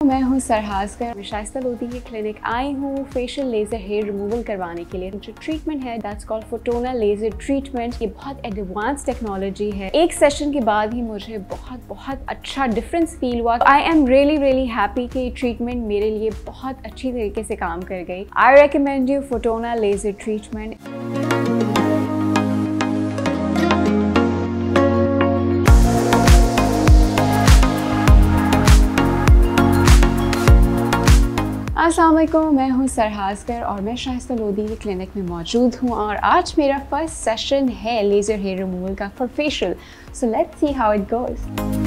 मैं हूँ सरहास कर, मैं शाइस्ता लोधी की क्लिनिक आई हूँ फेशियल लेज़र हेयर रिमूवल करवाने के लिए। जो ट्रीटमेंट है that's called Fotona laser treatment. ये बहुत एडवांस टेक्नोलॉजी है। एक सेशन के बाद ही मुझे बहुत अच्छा डिफरेंस फील हुआ। आई एम रियली हैप्पी कि ट्रीटमेंट मेरे लिए बहुत अच्छी तरीके से काम कर गई। I recommend you Fotona laser treatment. अस्सलाम वालेकुम, मैं हूँ सरहास कर और मैं शाइस्ता लोधी की क्लिनिक में मौजूद हूँ और आज मेरा फर्स्ट सेशन है लेज़र हेयर रिमूवल का for facial. So let's see how it goes.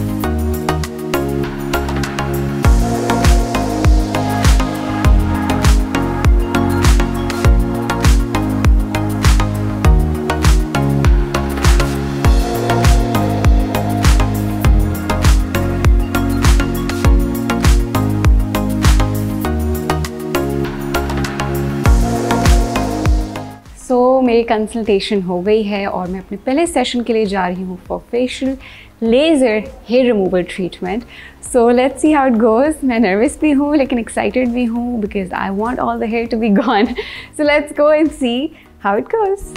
मेरी कंसल्टेशन हो गई है और मैं अपने पहले सेशन के लिए जा रही हूँ for facial laser hair removal treatment. So let's see how it goes. मैं नर्वस भी हूँ लेकिन एक्साइटेड भी हूँ because I want all the hair to be gone. So let's go and see how it goes.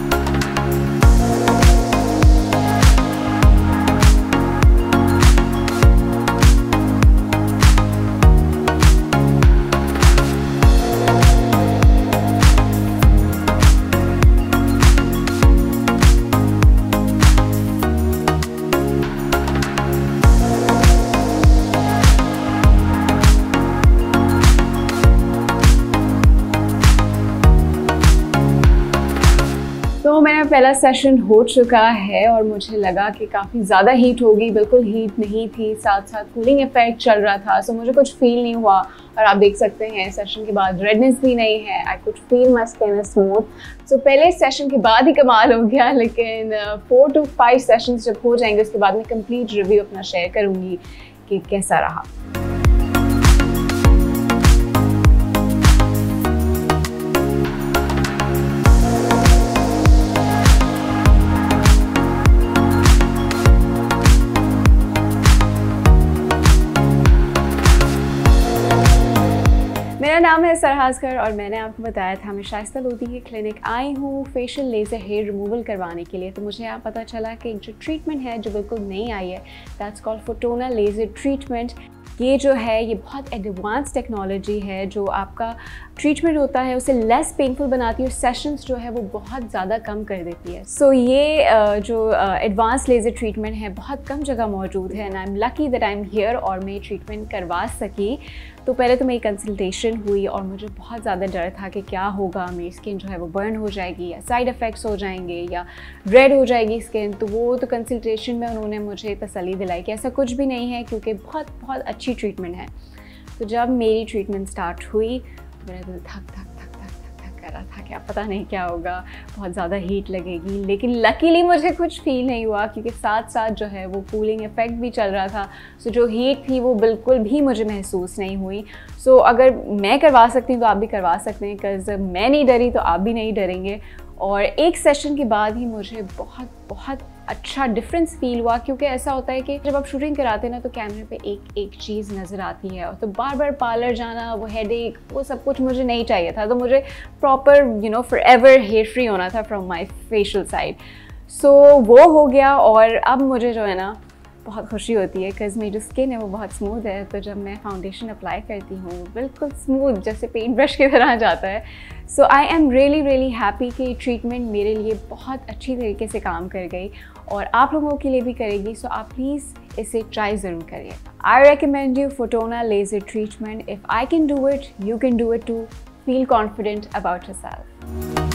तो मेरा पहला session हो चुका है और मुझे लगा कि काफ़ी ज़्यादा हीट होगी। बिल्कुल हीट नहीं थी, साथ साथ कूलिंग इफेक्ट चल रहा था। सो मुझे कुछ फील नहीं हुआ और आप देख सकते हैं सेशन के बाद रेडनेस भी नहीं है। I could feel my skin is smooth. So पहले सेशन के बाद ही कमाल हो गया, लेकिन 4 to 5 सेशंस जब हो जाएंगे उसके बाद मैं कंप्लीट रिव्यू अपना शेयर करूँगी कि कैसा रहा। मेरा नाम है सरहास कर और मैंने आपको बताया था मैं शाइस्ता लोधी की क्लिनिक आई हूँ फेशियल लेज़र हेयर रिमूवल करवाने के लिए। तो मुझे यहाँ पता चला कि जो ट्रीटमेंट है जो बिल्कुल नई आई है that's called Fotona laser treatment. ये जो है ये बहुत एडवांस टेक्नोलॉजी है जो आपका ट्रीटमेंट होता है उसे लेस पेनफुल बनाती है और सेशंस जो है वो बहुत ज़्यादा कम कर देती है। सो ये जो एडवांस लेज़र ट्रीटमेंट है बहुत कम जगह मौजूद है and I am lucky that I am here और मैं ट्रीटमेंट करवा सकी। तो पहले तो मेरी कंसल्टेशन हुई और मुझे बहुत ज़्यादा डर था कि क्या होगा, मेरी स्किन जो है वो बर्न हो जाएगी या साइड इफ़ेक्ट्स हो जाएंगे या रेड हो जाएगी स्किन। तो वो तो कंसल्टेशन में उन्होंने मुझे तसल्ली दिलाई कि ऐसा कुछ भी नहीं है क्योंकि बहुत अच्छी ट्रीटमेंट है। तो जब मेरी ट्रीटमेंट स्टार्ट हुई मेरा दिल धक कर रहा था कि अब पता नहीं क्या होगा, बहुत ज़्यादा हीट लगेगी, लेकिन लकीली मुझे कुछ फील नहीं हुआ क्योंकि साथ साथ जो है वो कूलिंग इफेक्ट भी चल रहा था। सो जो हीट थी वो बिल्कुल भी मुझे महसूस नहीं हुई। सो अगर मैं करवा सकती हूँ तो आप भी करवा सकते हैं, बिकॉज मैं नहीं डरी तो आप भी नहीं डरेंगे। और एक सेशन के बाद ही मुझे बहुत अच्छा डिफरेंस फील हुआ क्योंकि ऐसा होता है कि जब आप शूटिंग कराते हैं ना तो कैमरे पे एक चीज़ नज़र आती है और तो बार पार्लर जाना, वो हेडेक, वो सब कुछ मुझे नहीं चाहिए था। तो मुझे प्रॉपर फॉरएवर हेयर फ्री होना था from my facial side. So वो हो गया और अब मुझे जो है ना बहुत खुशी होती है बिकॉज मेरी जो स्किन है वो बहुत स्मूथ है। तो जब मैं फाउंडेशन अप्लाई करती हूँ बिल्कुल स्मूथ जैसे पेंट ब्रश की तरह जाता है। So I am really happy कि ट्रीटमेंट मेरे लिए बहुत अच्छी तरीके से काम कर गई और आप लोगों के लिए भी करेगी। सो आप प्लीज़ इसे ट्राई ज़रूर करिए। I recommend you Fotona laser treatment. If I can do it, you can do it too. Feel confident about yourself.